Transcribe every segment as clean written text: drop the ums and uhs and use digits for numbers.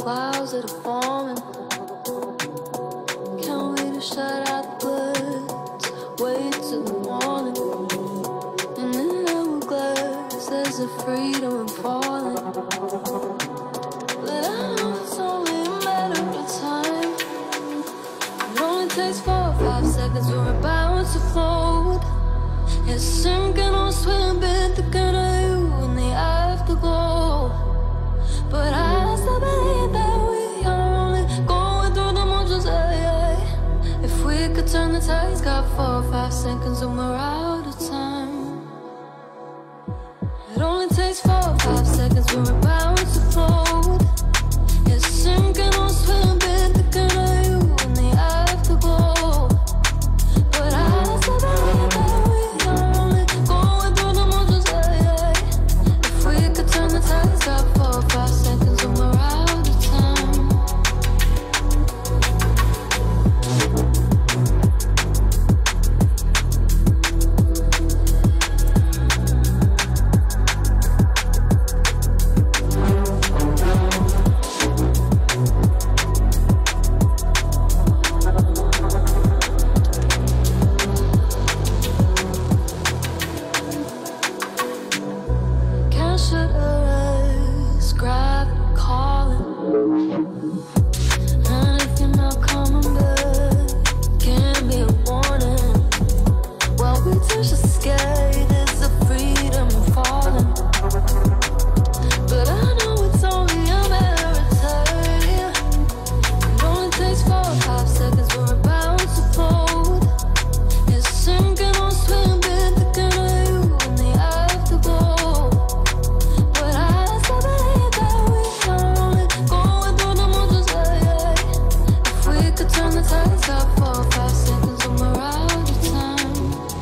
clouds that are forming. Can't wait to shut out the bloods, wait till the morning. And in an hourglass, there's a freedom in falling. But I know it's only a matter of time. It only takes 4 or 5 seconds, we're about to float. It's sinking or swimming, thinking of you in the afterglow. But I still believe that we are only going through the motions, If we could turn the tides, got 4 or 5 seconds and we're out of time. It only takes 4 or 5 seconds, we're about to float. It's sinking or swimming, thinking of you in the afterglow. But I still believe that we are only going through the motions, If we could turn the tides, got 4 or 5 seconds and we're out of time. Can't shut our eyes, gravity calling. And if you're not coming back, can be a warning. While we touch the sky, there's a freedom falling. But I know it's only a matter of time. It only takes 4 or 5 seconds, we're about to float. It's sinking or swimming, thinking of you in the afterglow. But I still believe that we are only going through the motions, If we could turn the tides, got 4 or 5 seconds and we're out of time.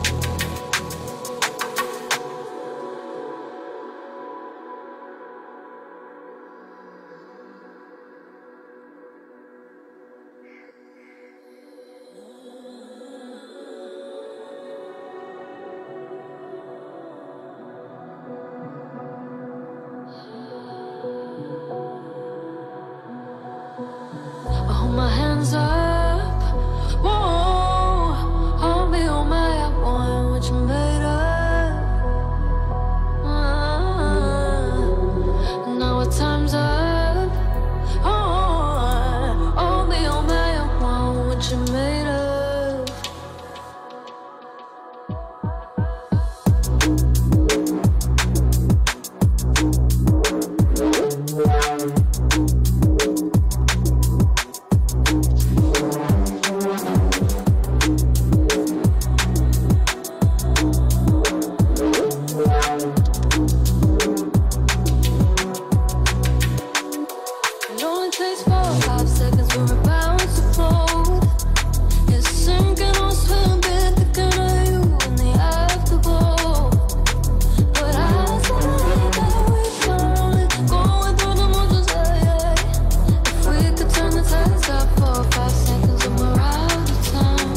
I hold my hands up, whoa, hold me on my I want what you made of. Now our time's up, oh, hold me on my I want what you made of. It only takes 4 or 5 seconds, we're about to float. It's sinking or swimming, thinking of you in the afterglow. But I still believe that we are only going through the motions, If we could turn the tides, got 4 or 5 seconds and we're out of time.